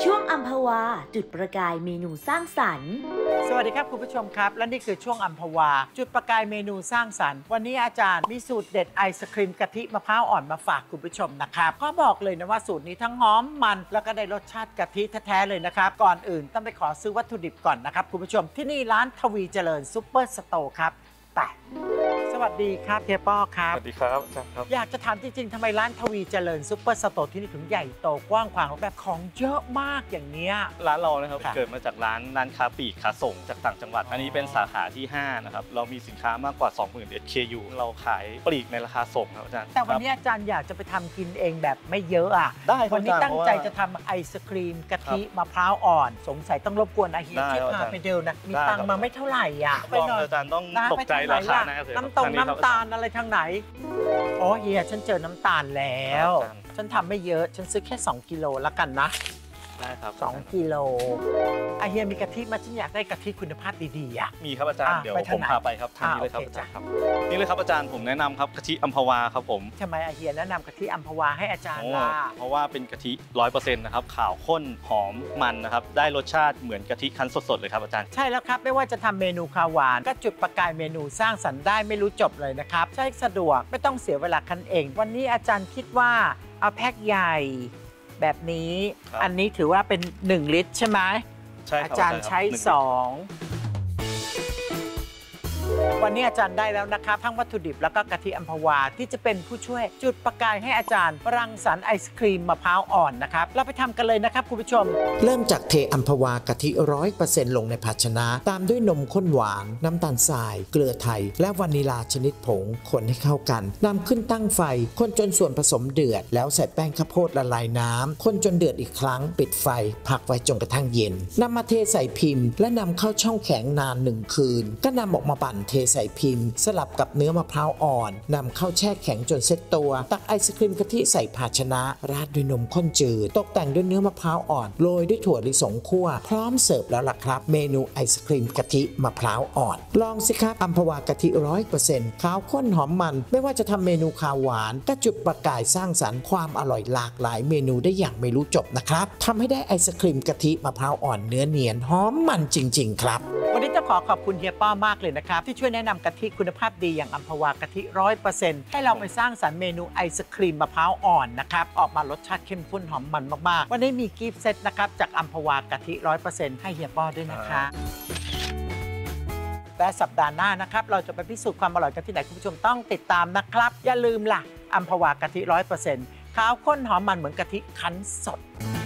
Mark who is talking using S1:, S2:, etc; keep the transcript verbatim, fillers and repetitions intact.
S1: ช่วงอัมพวาจุดประกายเมนูสร้างสรรค์
S2: สวัสดีครับคุณผู้ชมครับและนี่คือช่วงอัมพวาจุดประกายเมนูสร้างสรรค์วันนี้อาจารย์มีสูตรเด็ดไอศครีมกะทิมะพร้าวอ่อนมาฝากคุณผู้ชมนะครับก็บอกเลยนะว่าสูตรนี้ทั้งหอมมันแล้วก็ได้รสชาติกะทิแท้ๆเลยนะครับก่อนอื่นต้องไปขอซื้อวัตถุดิบก่อนนะครับคุณผู้ชมที่นี่ร้านทวีเจริญซุปเปอร์สโตร์ครับแต่สวัสดีครับเฮียป้อครับ
S3: สวัสดีครับอาจารย์ครับ
S2: อยากจะถามจริงๆทำไมร้านทวีเจริญซุปเปอร์สโตร์ที่นี่ถึงใหญ่โตกว้างขวางแบบของเยอะมากอย่างเนี้ย
S3: ร้านเรานะครับเกิดมาจากร้านร้านค้าปลีกค้าส่งจากต่างจังหวัดอันนี้เป็นสาขาที่ห้านะครับเรามีสินค้ามากกว่า สองหมื่น เอส เค ยู เราขายปลีกในราคาส่งครับอาจารย์
S2: แต่วันนี้อาจารย์อยากจะไปทำกินเองแบบไม่เยอะอ่ะ
S3: ได้
S2: วันนี้ตั้งใจจะทำไอศครีมกะทิมะพร้าวอ่อนสงสัยต้องรบกวนอาเฮียช่วยพาไปเดินนะมีตังค์มาไม่เท่าไหร่อ่ะ
S3: ไปหน่อยอาจารย์ต้องตกใจราคาแน่เลย
S2: น้ำตรงน้ำตาลอะไรทางไหนโอ้เฮียฉันเจอน้ำตาลแล้วฉันทำไม่เยอะฉันซื้อแค่สองกิโลแล้วกันนะ
S3: ได้ครับ
S2: สองกิโลอาเฮียมีกะทิมาฉันอยากได้กะทิคุณภาพดีๆอ่ะ
S3: มีครับอาจารย์เดี๋ยวผมพาไปครับทางนี้เลยครับอาจารย์ครับนี่เลยครับอาจารย์ผมแนะนำครับกะทิอัมพวาครับผม
S2: ทำไมอาเฮียแนะนำกะทิอัมพวาให้อาจารย์ล่ะ
S3: เพราะว่าเป็นกะทิร้อยเปอร์เซ็นต์นะครับขาวข้นหอมมันนะครับได้รสชาติเหมือนกะทิคั้นสดๆเลยครับอาจารย์
S2: ใช่แล้วครับไม่ว่าจะทำเมนูข้าวหวานก็จุดประกายเมนูสร้างสรรค์ได้ไม่รู้จบเลยนะครับใช้สะดวกไม่ต้องเสียเวลาคั้นเองวันนี้อาจารย์คิดว่าเอาแพ็คใหญ่แบบนี้อันนี้ถือว่าเป็นหนึ่งลิตรใช่ไหม
S3: ใช่
S2: อาจารย์ใช้สองวันนี้อาจารย์ได้แล้วนะครับทั้งวัตถุดิบแล้วก็กะทิอัมพวาที่จะเป็นผู้ช่วยจุดประกายให้อาจารย์รังสรรค์ไอศครีมมะพร้าวอ่อนนะครับเราไปทำกันเลยนะครับคุณผู้ชม
S4: เริ่มจากเทอัมพวากะทิ ร้อยเปอร์เซ็นต์ ลงในภาชนะตามด้วยนมข้นหวานน้ำตาลทรายเกลือไทยและวานิลาชนิดผงคนให้เข้ากันนำขึ้นตั้งไฟคนจนส่วนผสมเดือดแล้วใส่แป้งข้าวโพดละลายน้ำคนจนเดือดอีกครั้งปิดไฟพักไว้จนกระทั่งเย็นนำมาเทใส่พิมพ์และนำเข้าช่องแข็งนานหนึ่งคืนก็นำออกมาปั่นเทใส่พิมพ์สลับกับเนื้อมะพร้าวอ่อนนำเข้าแช่แข็งจนเซ็ตตัวตักไอศครีมกะทิใส่ภาชนะราดด้วยนมข้นจืดตกแต่งด้วยเนื้อมะพร้าวอ่อนโรยด้วยถั่วลิสงคั่วพร้อมเสิร์ฟแล้วล่ะครับเมนูไอศครีมกะทิมะพร้าวอ่อนลองสิครับอัมพวากะทิ ร้อยเปอร์เซ็นต์ ขาวข้นหอมมันไม่ว่าจะทำเมนูข้าวหวานก็จุดประกายสร้างสรรค์ความอร่อยหลากหลายเมนูได้อย่างไม่รู้จบนะครับทำให้ได้ไอศครีมกะทิมะพร้าวอ่อนเนื้อเนียนหอมมันจริงๆครับ
S2: วันนี้ต้องขอขอบคุณเฮียป้อมากเลยนะครับที่ช่วยแนะนำกะทิคุณภาพดีอย่างอัมพวากะทิ ร้อยเปอร์เซ็นต์ ให้เราไปสร้างสรรค์เมนูไอศครีมมะพร้าวอ่อนนะครับออกมารสชาติเข้มข้นหอมมันมากๆวันนี้มีกิฟต์เซตนะครับจากอัมพวากะทิ ร้อยเปอร์เซ็นต์ ให้เฮียป้อด้วยนะคะและสัปดาห์หน้านะครับเราจะไปพิสูจน์ความอร่อยกันที่ไหนคุณผู้ชมต้องติดตามนะครับอย่าลืมล่ะอัมพวากะทิ ร้อยเปอร์เซ็นต์ ขาวข้นหอมมันเหมือนกะทิคั้นสด